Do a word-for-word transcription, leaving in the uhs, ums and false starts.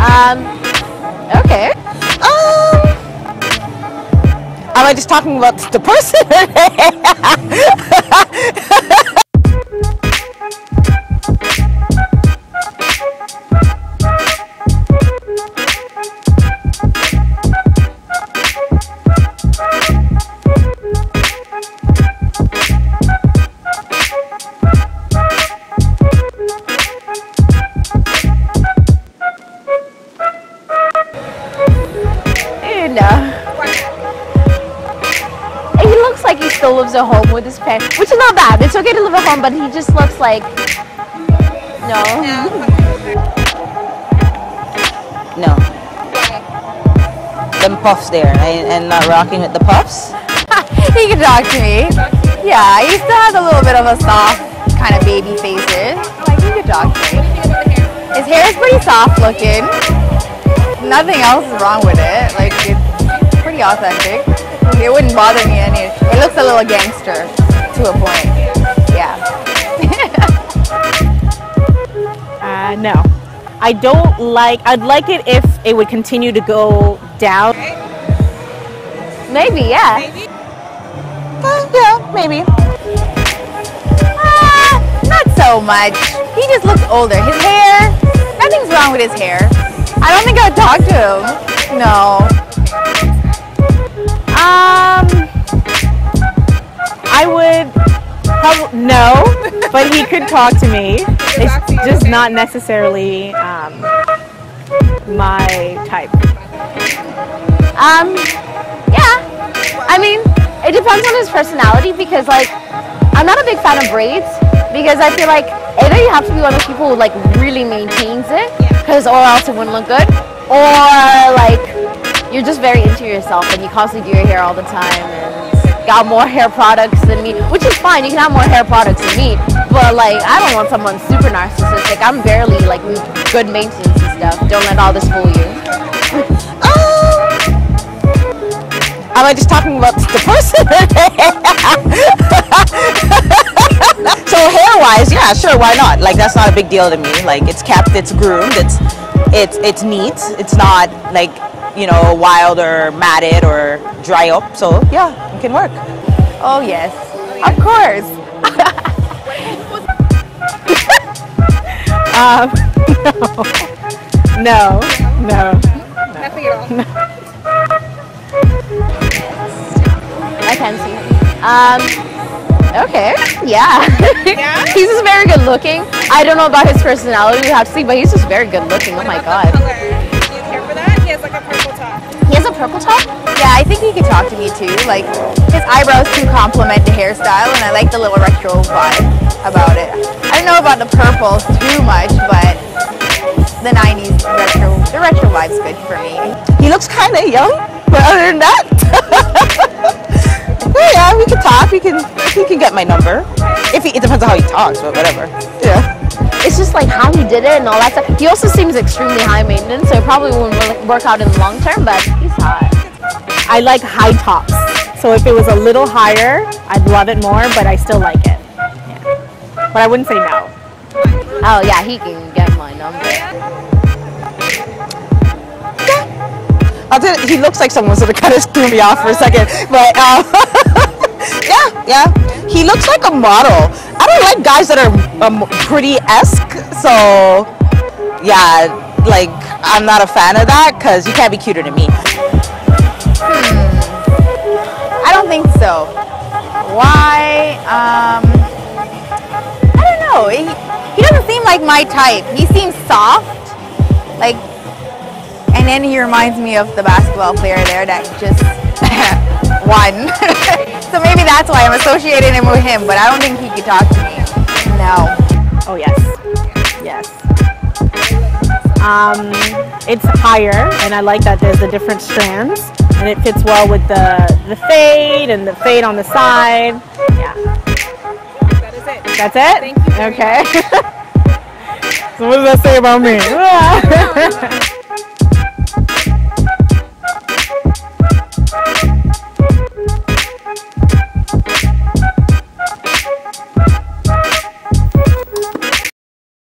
Um, okay. Um, am I just talking about the person? He looks like he still lives at home with his parents, which is not bad. It's okay to live at home, but he just looks like no. No. Them puffs there, and, and not rocking with the puffs. He can talk to me. Yeah, he still has a little bit of a soft kind of baby faces. Like he could talk to me. His hair is pretty soft looking. Nothing else is wrong with it. Like it's pretty authentic. It wouldn't bother me any. It looks a little gangster to a point. Yeah. uh, no. I don't like, I'd like it if it would continue to go down. Maybe, yeah. Maybe? Uh, yeah, maybe. Uh, not so much. He just looks older. His hair, nothing's wrong with his hair. I don't think I'd talk to him. No. Um, I would probably, no, but he could talk to me. It's just not necessarily um, my type. Um, yeah. I mean, it depends on his personality because, like, I'm not a big fan of braids because I feel like either you have to be one of those people who, like, really maintains it because or else it wouldn't look good, or, like, you're just very into yourself and you constantly do your hair all the time and got more hair products than me, which is fine. You can have more hair products than me, but like I don't want someone super narcissistic. I'm barely like good maintenance and stuff. Don't let all this fool you. um, am I just talking about the person? So hair-wise, yeah, sure, why not? Like that's not a big deal to me. Like it's kept, it's groomed, it's it's it's neat. It's not like, you know, wild or matted or dry up. So yeah, it can work. Oh yes, of course. um, no, no, no, nothing at all. No. I can see him. Um, okay, yeah. Yeah? He's just very good looking. I don't know about his personality, we have to see, but he's just very good looking. Oh my god. Do you care for that? He has like a purple top. He has a purple top? Yeah, I think he could talk to me too. Like, his eyebrows do complement the hairstyle, and I like the little retro vibe about it. I don't know about the purple too much, but the nineties retro, the retro vibe's good for me. He looks kind of young, but other than that, well, yeah, we can talk. We can, he can get my number. If he, it depends on how he talks, but whatever. Yeah. It's just like how he did it and all that stuff. He also seems extremely high maintenance, so it probably wouldn't really work out in the long term, but he's hot. I like high tops. So if it was a little higher, I'd love it more, but I still like it. Yeah. But I wouldn't say no. Oh yeah, he can get my number. I'll tell you, he looks like someone, so it kind of threw me off for a second. But uh, yeah, yeah, he looks like a model. I don't like guys that are um, pretty-esque, so yeah, like I'm not a fan of that because you can't be cuter than me. Hmm. I don't think so. Why? Um, I don't know. He, he doesn't seem like my type. He seems soft, like, and then he reminds me of the basketball player there that just won. So maybe that's why I'm associating him with him, but I don't think he could talk to me. No. Oh yes, yes. Um, it's higher, and I like that there's the different strands, and it fits well with the the fade and the fade on the side. Yeah. That is it. That's it? Thank you very okay. So what does that say about me?